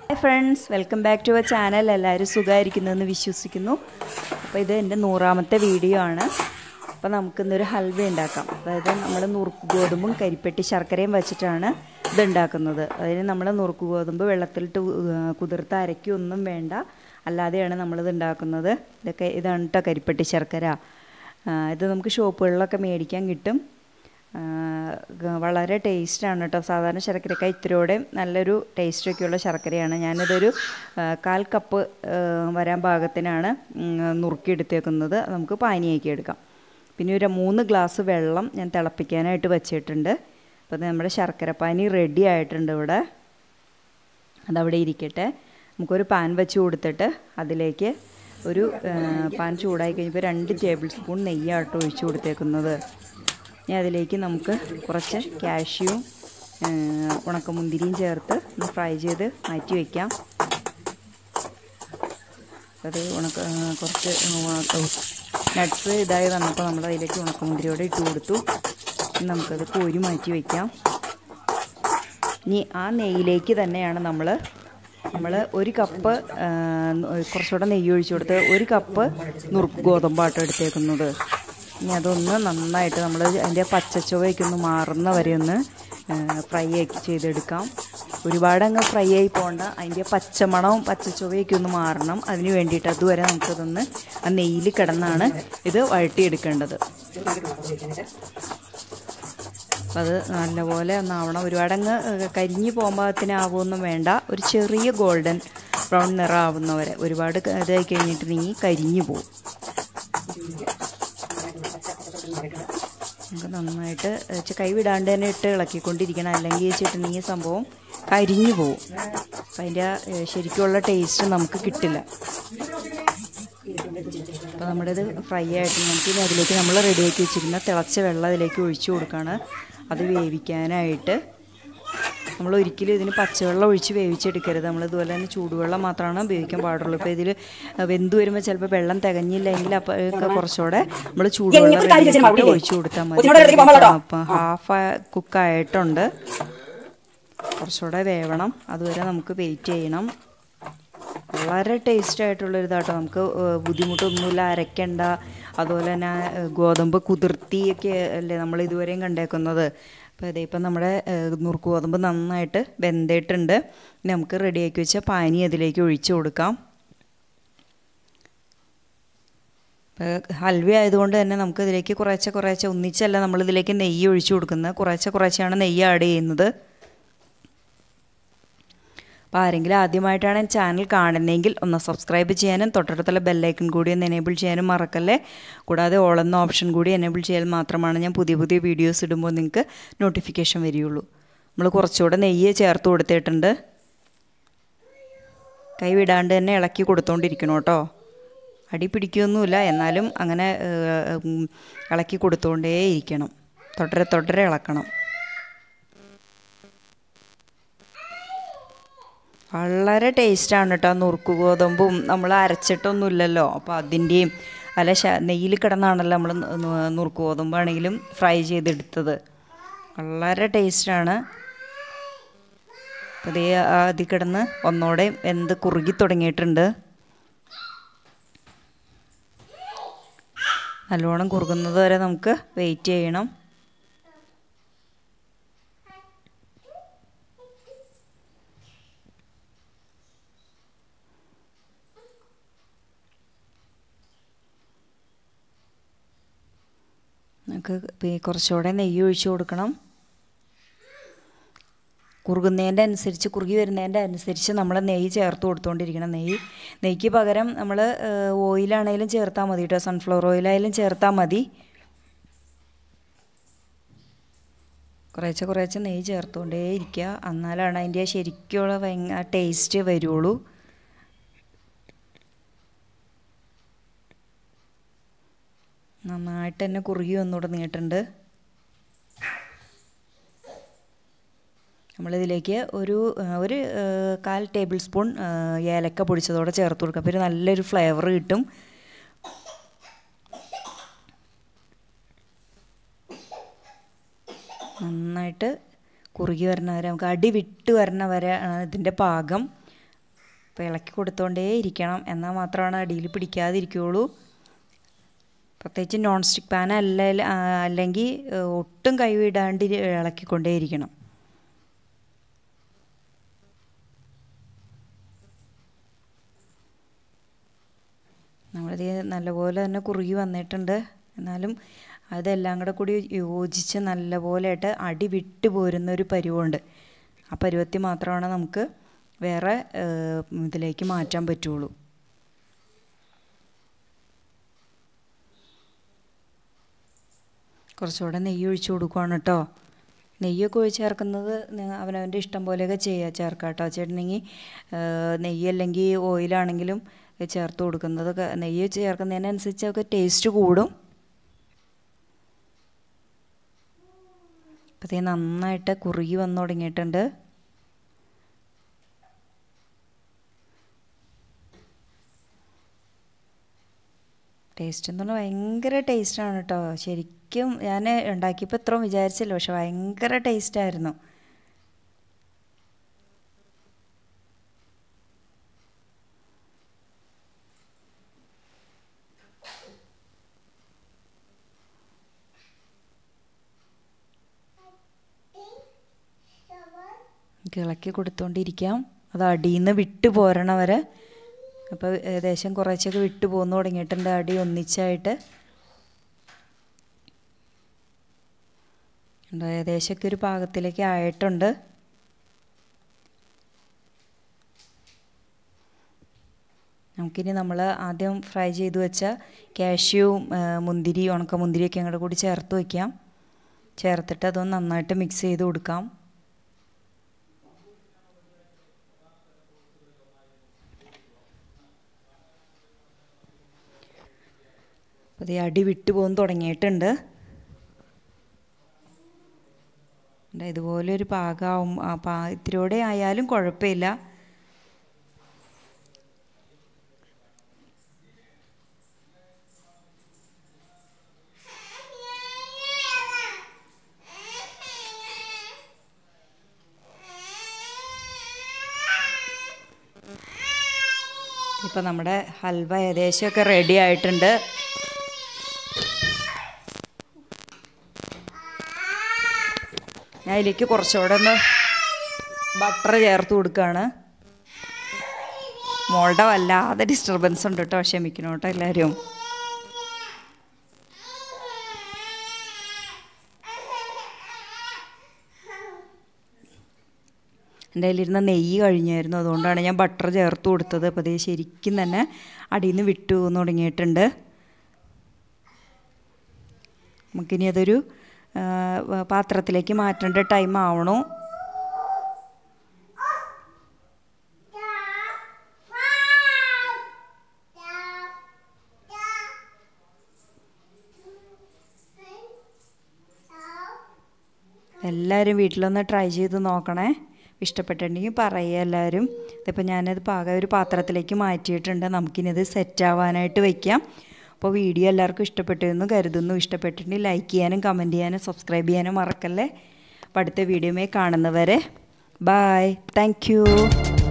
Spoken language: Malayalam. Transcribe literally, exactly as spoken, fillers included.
Hi friends, welcome back to our channel. എല്ലാവരും സുഖമായിരിക്കുന്നെന്ന് വിശ്വസിക്കുന്നു. അപ്പോൾ ഇത് എൻ്റെ നൂറാമത്തെ വീഡിയോ ആണ്. അപ്പോൾ നമുക്ക് ഇന്നൊരു ഹൽവ ഉണ്ടാക്കാം. അതായത് നമ്മൾ നുറുക്ക് ഗോതമ്പും കരിപ്പെട്ടി ശർക്കരയും വെച്ചിട്ടാണ് ഇത് ഉണ്ടാക്കുന്നത്. അതായത് നമ്മൾ നുറുക്ക് ഗോതമ്പ് വെള്ളത്തിലിട്ട് കുതിർത്ത് അരയ്ക്കൊന്നും വേണ്ട, അല്ലാതെയാണ് നമ്മളിത് ഉണ്ടാക്കുന്നത്. ഇതൊക്കെ ഇതാണ് കേട്ടോ കരിപ്പെട്ടി ശർക്കര. ഇത് നമുക്ക് ഷോപ്പുകളിലൊക്കെ മേടിക്കാൻ കിട്ടും. വളരെ ടേസ്റ്റാണ് കേട്ടോ. സാധാരണ ശർക്കരക്കായി ഇത്തിരിയോടെ നല്ലൊരു ടേസ്റ്റൊക്കെയുള്ള ശർക്കരയാണ്. ഞാനിതൊരു കാൽ കപ്പ് വരാൻ പാകത്തിനാണ് നുറുക്കിയെടുത്തേക്കുന്നത്. നമുക്ക് പാനിയാക്കി എടുക്കാം. പിന്നെ ഒരു മൂന്ന് ഗ്ലാസ് വെള്ളം ഞാൻ തിളപ്പിക്കാനായിട്ട് വെച്ചിട്ടുണ്ട്. അപ്പോൾ നമ്മുടെ ശർക്കര പാനി റെഡി ആയിട്ടുണ്ട് ഇവിടെ. അതവിടെ ഇരിക്കട്ടെ. നമുക്കൊരു പാൻ വെച്ച് കൊടുത്തിട്ട് അതിലേക്ക് ഒരു പാൻ ചൂടായി കഴിഞ്ഞപ്പോൾ രണ്ട് ടേബിൾ സ്പൂൺ നെയ്യാട്ടോ ഒഴിച്ച് കൊടുത്തേക്കുന്നത്. ഇനി അതിലേക്ക് നമുക്ക് കുറച്ച് കാഷ്യൂവും ഉണക്കമുന്തിരിയും ചേർത്ത് ഒന്ന് ഫ്രൈ ചെയ്ത് മാറ്റി വയ്ക്കാം. അത് ഉണക്ക കുറച്ച് നട്ട്സ് ഇതായി വന്നപ്പോൾ നമ്മൾ അതിലേക്ക് ഉണക്കമുന്തിരിയോടെ ഇട്ട് കൊടുത്തു. ഇനി നമുക്കത് കോരി മാറ്റി വയ്ക്കാം. ഇനി ആ നെയ്യിലേക്ക് തന്നെയാണ് നമ്മൾ നമ്മൾ ഒരു കപ്പ് കുറച്ചുകൂടെ നെയ്യ് ഒഴിച്ചു കൊടുത്ത് ഒരു കപ്പ് നുറുക്ക് ഗോതമ്പാട്ടം എടുത്തേക്കുന്നത്. ഇനി അതൊന്ന് നന്നായിട്ട് നമ്മൾ അതിൻ്റെ പച്ചച്ചുവയൊക്കെ ഒന്ന് മാറുന്ന വരെ ഒന്ന് ഫ്രൈ ആക്കി ചെയ്തെടുക്കാം. ഒരുപാട് അങ്ങ് ഫ്രൈ ആയി പോകണ്ട, അതിൻ്റെ പച്ചമണവും പച്ചച്ചുവയൊക്കെ ഒന്ന് മാറണം. അതിന് വേണ്ടിയിട്ട് അതുവരെ നമുക്കതൊന്ന് ആ നെയ്യിൽ കിടന്നാണ് ഇത് വഴട്ടിയെടുക്കേണ്ടത്. അപ്പം അത് നല്ലപോലെ ഒന്നാവണം. ഒരുപാടങ്ങ് കരിഞ്ഞു പോകുമ്പോഴത്തിനാവുമൊന്നും വേണ്ട, ഒരു ചെറിയ ഗോൾഡൻ ബ്രൗൺ നിറം ആവുന്നവരെ. ഒരുപാട് ഇതായി കഴിഞ്ഞിട്ടുണ്ടെങ്കിൽ കരിഞ്ഞു പോകും. നമുക്ക് നന്നായിട്ട് കൈ വിടാണ്ട് തന്നെ ഇട്ട് ഇളക്കിക്കൊണ്ടിരിക്കണം, അല്ലെങ്കിൽ വെച്ചിട്ടുണ്ടെങ്കിൽ സംഭവം കരിഞ്ഞു പോവും. അപ്പം അതിൻ്റെ ശരിക്കുള്ള ടേസ്റ്റ് നമുക്ക് കിട്ടില്ല. അപ്പോൾ നമ്മുടെ ഇത് ഫ്രൈ ആയിട്ട് നമുക്ക് ഇനി അതിലേക്ക് നമ്മൾ റെഡിയാക്കി വെച്ചിരുന്ന തിളച്ച വെള്ളം അതിലേക്ക് ഒഴിച്ചു കൊടുക്കുകയാണ്. അത് വേവിക്കാനായിട്ട് നമ്മൾ ഒരിക്കലും ഇതിന് പച്ചവെള്ളം ഒഴിച്ച് വേവിച്ചെടുക്കരുത്. നമ്മൾ ഇതുപോലെ തന്നെ ചൂടുവെള്ളം മാത്രമാണ് ഉപയോഗിക്കാൻ പാടുള്ളൂ. ഇപ്പോൾ ഇതിൽ വെന്ത് വരുമ്പോൾ ചിലപ്പോൾ വെള്ളം തികഞ്ഞില്ലെങ്കിൽ അപ്പോൾ കുറച്ചുകൂടെ നമ്മൾ ചൂടുവെള്ളം ഒഴിച്ചു കൊടുത്താൽ മതി. അപ്പം ഹാഫ് കുക്കായിട്ടുണ്ട്, കുറച്ചുകൂടെ വേവണം. അതുവരെ നമുക്ക് വെയിറ്റ് ചെയ്യണം. വളരെ ടേസ്റ്റ് ആയിട്ടുള്ളൊരു ഇതാട്ടോ. നമുക്ക് ബുദ്ധിമുട്ടൊന്നുമില്ല, അരയ്ക്കണ്ട. അതുപോലെ തന്നെ ഗോതമ്പ് കുതിർത്തിയൊക്കെ അല്ലേ നമ്മൾ ഇതുവരെയും കണ്ടേക്കുന്നത്. അപ്പോൾ അതേ ഇപ്പം നമ്മുടെ നുറുക്ക് ഗോതമ്പ് നന്നായിട്ട് വെന്തിട്ടുണ്ട്. നമുക്ക് റെഡിയാക്കി വെച്ച പാനി അതിലേക്ക് ഒഴിച്ചു കൊടുക്കാം. ഹൽവ ആയതുകൊണ്ട് തന്നെ നമുക്ക് ഇതിലേക്ക് കുറേശ്ശെ കുറേശ്ശെ ഒന്നിച്ചല്ല നമ്മളിതിലേക്ക് നെയ്യ് ഒഴിച്ചു കൊടുക്കുന്നത്. കുറേശ്ശെ കുറേശ്ശെയാണ് നെയ്യ് ആഡ് ചെയ്യുന്നത്. അപ്പോൾ ആരെങ്കിലും ആദ്യമായിട്ടാണ് ചാനൽ കാണുന്നതെങ്കിൽ ഒന്ന് സബ്സ്ക്രൈബ് ചെയ്യാനും തൊട്ടടുത്തുള്ള ബെല്ലൈക്കൺ കൂടി ഒന്ന് എനേബിൾ ചെയ്യാനും മറക്കല്ലേ. കൂടാതെ ഓൾ എന്ന ഓപ്ഷൻ കൂടി എനേബിൾ ചെയ്യാൻ മാത്രമാണ് ഞാൻ പുതിയ പുതിയ വീഡിയോസ് ഇടുമ്പോൾ നിങ്ങൾക്ക് നോട്ടിഫിക്കേഷൻ വരികയുള്ളൂ. നമ്മൾ കുറച്ചുകൂടെ നെയ്യ് ചേർത്ത് കൊടുത്തിട്ടുണ്ട്. കൈ വിടാണ്ട് തന്നെ ഇളക്കി കൊടുത്തുകൊണ്ടിരിക്കണം കേട്ടോ. അടി പിടിക്കുകയൊന്നുമില്ല, എന്നാലും അങ്ങനെ ഇളക്കി കൊടുത്തുകൊണ്ടേ ഇരിക്കണം. തൊട്ടര തൊട്ടര ഇളക്കണം. വളരെ ടേസ്റ്റാണ് കേട്ടോ. നുറുക്ക് ഗോതമ്പും നമ്മൾ അരച്ചിട്ടൊന്നുമില്ലല്ലോ, അപ്പോൾ അതിൻ്റെയും അല്ല ശ നെയ്യിൽ കിടന്നാണല്ലോ നമ്മൾ നുറുക്ക് ഗോതമ്പാണെങ്കിലും ഫ്രൈ ചെയ്തെടുത്തത്. വളരെ ടേസ്റ്റാണ്. അപ്പോൾ ഇതേ അതിൽ കിടന്ന് ഒന്നോടെ വെന്ത് കുറുകി തുടങ്ങിയിട്ടുണ്ട്. നല്ലോണം കുറുകുന്നത് വരെ നമുക്ക് വെയിറ്റ് ചെയ്യണം. നമുക്ക് കുറച്ചുകൂടെ നെയ്യ് ഒഴിച്ച് കൊടുക്കണം. കുറുകുന്നതിൻ്റെ അനുസരിച്ച് കുറുകി വരുന്നതിൻ്റെ അനുസരിച്ച് നമ്മൾ നെയ്യ് ചേർത്ത് കൊടുത്തുകൊണ്ടിരിക്കണം. നെയ്യ് നെയ്യ്ക്ക് പകരം നമ്മൾ ഓയിലാണെങ്കിലും ചേർത്താൽ മതി കേട്ടോ. സൺഫ്ലവർ ഓയിലായാലും ചേർത്താൽ മതി. കുറേശ്ശെ കുറേശ്ശെ നെയ്യ് ചേർത്തുകൊണ്ടേ ഇരിക്കുക, എന്നാലാണ് അതിൻ്റെ ശരിക്കുള്ള ഭയങ്കര ടേസ്റ്റ് വരുള്ളൂ. നന്നായിട്ട് തന്നെ കുറുകി വന്നു തുടങ്ങിയിട്ടുണ്ട്. നമ്മളിതിലേക്ക് ഒരു ഒരു കാൽ ടേബിൾ സ്പൂൺ ഏലക്ക പൊടിച്ചതോടെ ചേർത്ത് കൊടുക്കാം. അപ്പോൾ ഒരു നല്ലൊരു ഫ്ലേവർ കിട്ടും. നന്നായിട്ട് കുറുകി വരണ വരെ നമുക്ക് അടി വിട്ട് വരണ വരെ ഇതിൻ്റെ പാകം. അപ്പോൾ ഇളക്കി കൊടുത്തോണ്ടേ ഇരിക്കണം, എന്നാൽ മാത്രമാണ് അടിയിൽ പിടിക്കാതിരിക്കുകയുള്ളൂ. പ്രത്യേകിച്ച് നോൺ സ്റ്റിക്ക് പാൻ അല്ല അല്ലെങ്കിൽ ഒട്ടും കൈവിടാണ്ട് ഇളക്കിക്കൊണ്ടേ ഇരിക്കണം. നമ്മളിത് നല്ലപോലെ തന്നെ കുറുകി വന്നിട്ടുണ്ട്. എന്നാലും അതെല്ലാം കൂടെ കൂടി യോജിച്ച് നല്ലപോലെയായിട്ട് അടി വിട്ട് പോരുന്ന ഒരു പരുവമുണ്ട്. ആ പരുവത്തിൽ മാത്രമാണ് നമുക്ക് വേറെ ഇതിലേക്ക് മാറ്റാൻ പറ്റുള്ളൂ. കുറച്ചുകൂടെ നെയ്യ് ഒഴിച്ച് കൊടുക്കുകയാണ് കേട്ടോ. നെയ്യൊക്കെ ഒഴിച്ച് ചേർക്കുന്നത് അവനവൻ്റെ ഇഷ്ടം പോലെയൊക്കെ ചെയ്യുക ചേർക്കാം കേട്ടോ. ചേട്ടനെങ്കിൽ നെയ്യ് അല്ലെങ്കിൽ ഓയിലാണെങ്കിലും ചേർത്ത് കൊടുക്കുന്നത്, നെയ്യ് ചേർക്കുന്നതിനനുസരിച്ചൊക്കെ ടേസ്റ്റ് കൂടും. അപ്പോൾ ഇത് നന്നായിട്ട് കുറുകി വന്നു തുടങ്ങിയിട്ടുണ്ട്. ടേസ്റ്റ് എന്ന് പറഞ്ഞാൽ ഭയങ്കര ടേസ്റ്റാണ് കേട്ടോ. ശരിക്കും ഞാൻ ഉണ്ടാക്കിയപ്പോൾ ഇത്രയും വിചാരിച്ചില്ല, പക്ഷെ ഭയങ്കര ടേസ്റ്റായിരുന്നു. ഇളക്കി കൊടുത്തുകൊണ്ടിരിക്കാം, അത് അടിയിൽ നിന്ന് വിട്ട് പോരണ വരെ. അപ്പോൾ ഏകദേശം കുറച്ചൊക്കെ വിട്ട് പോന്നു തുടങ്ങിയിട്ടുണ്ട് അടി ഒന്നിച്ചായിട്ട്. ഏകദേശമൊക്കെ ഒരു പാകത്തിലേക്ക് ആയിട്ടുണ്ട്. നമുക്കിനി നമ്മൾ ആദ്യം ഫ്രൈ ചെയ്ത് വെച്ച കാഷ്യൂ, മുന്തിരി, ഉണക്ക മുന്തിരിയൊക്കെ അങ്ങോട്ട് കൂടി ചേർത്ത് വയ്ക്കാം. ചേർത്തിട്ട് അതൊന്ന് നന്നായിട്ട് മിക്സ് ചെയ്ത് കൊടുക്കാം. അപ്പോൾ ഇത് അടി വിട്ട് പോകുന്ന തുടങ്ങിയിട്ടുണ്ട്. ഇതുപോലെ ഒരു പാകമാവും, പാ ഇത്തിരിയോടെ ആയാലും കുഴപ്പമില്ല. ഇപ്പം നമ്മുടെ ഹൽവ ഏകദേശമൊക്കെ റെഡി ആയിട്ടുണ്ട്. ഞാൻ അതിലേക്ക് കുറച്ചുകൂടെ ഒന്ന് ബട്ടർ ചേർത്ത് കൊടുക്കുകയാണ്. മോളുടെ വല്ലാതെ ഡിസ്റ്റർബൻസ് ഉണ്ട് കേട്ടോ, ക്ഷമിക്കണം കേട്ടോ എല്ലാവരും. എൻ്റെ കയ്യിലിരുന്ന നെയ്യ് കഴിഞ്ഞായിരുന്നു, അതുകൊണ്ടാണ് ഞാൻ ബട്ടർ ചേർത്ത് കൊടുത്തത്. അപ്പോൾ അത് ശരിക്കും തന്നെ അടിയിൽ നിന്ന് വിട്ടു പോകുന്നു തുടങ്ങിയിട്ടുണ്ട്. നമുക്കിനി അതൊരു പാത്രത്തിലേക്ക് മാറ്റേണ്ട ടൈം ആവണു. എല്ലാവരും വീട്ടിലൊന്ന് ട്രൈ ചെയ്ത് നോക്കണേ. ഇഷ്ടപ്പെട്ടിട്ടുണ്ടെങ്കിൽ പറയുക എല്ലാവരും. ഇതിപ്പോൾ ഞാനത് പാകം ഒരു പാത്രത്തിലേക്ക് മാറ്റിയിട്ടുണ്ട്. നമുക്കിനി ഇത് സെറ്റ് ആവാനായിട്ട് വയ്ക്കാം. അപ്പോൾ വീഡിയോ എല്ലാവർക്കും ഇഷ്ടപ്പെട്ടു എന്ന് കരുതുന്നു. ഇഷ്ടപ്പെട്ടിട്ടുണ്ടെങ്കിൽ ലൈക്ക് ചെയ്യാനും കമൻറ്റ് ചെയ്യാനും സബ്സ്ക്രൈബ് ചെയ്യാനും മറക്കല്ലേ. അപ്പോൾ അടുത്ത വീഡിയോയിൽ കാണുന്നവരെ ബായ്, താങ്ക് യു.